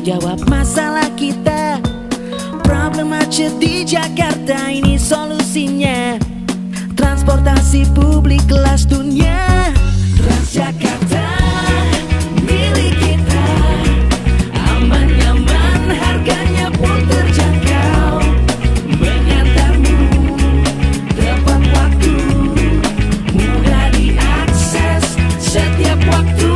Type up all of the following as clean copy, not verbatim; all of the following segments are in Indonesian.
jawab masalah kita. Problem macet di Jakarta, ini solusinya. Transportasi publik kelas dunia. Transjakarta milik kita. Aman, nyaman, harganya pun terjangkau. Mengantarmu tepat waktu, mudah diakses setiap waktu.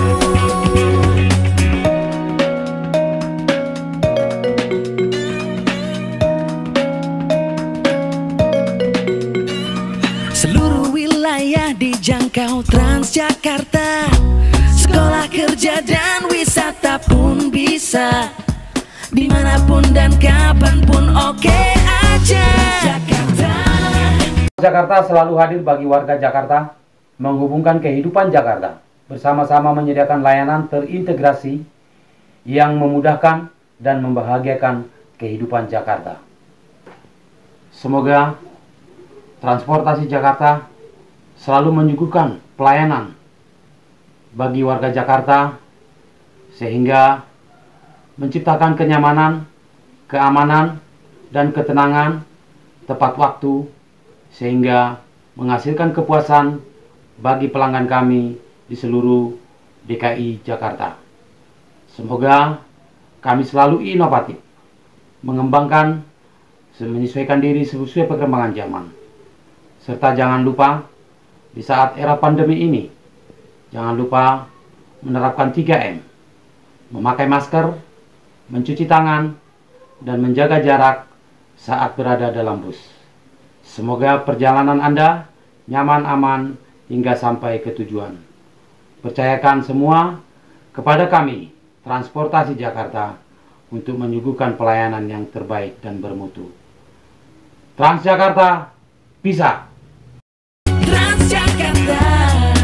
Seluruh wilayah dijangkau Transjakarta. Sekolah, kerja, dan wisata pun bisa. Dimanapun dan kapanpun oke aja. Jakarta selalu hadir bagi warga Jakarta, menghubungkan kehidupan Jakarta. Bersama-sama menyediakan layanan terintegrasi yang memudahkan dan membahagiakan kehidupan Jakarta. Semoga transportasi Jakarta selalu menyuguhkan pelayanan bagi warga Jakarta sehingga menciptakan kenyamanan, keamanan, dan ketenangan tepat waktu sehingga menghasilkan kepuasan bagi pelanggan kami di seluruh DKI Jakarta. Semoga kami selalu inovatif, mengembangkan, menyesuaikan diri sesuai perkembangan zaman. Serta jangan lupa, di saat era pandemi ini, jangan lupa menerapkan 3M, memakai masker, mencuci tangan, dan menjaga jarak saat berada dalam bus. Semoga perjalanan Anda nyaman, aman, hingga sampai ke tujuan. Percayakan semua kepada kami, Transportasi Jakarta, untuk menyuguhkan pelayanan yang terbaik dan bermutu. Transjakarta bisa!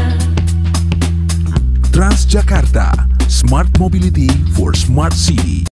Transjakarta, Smart Mobility for Smart City.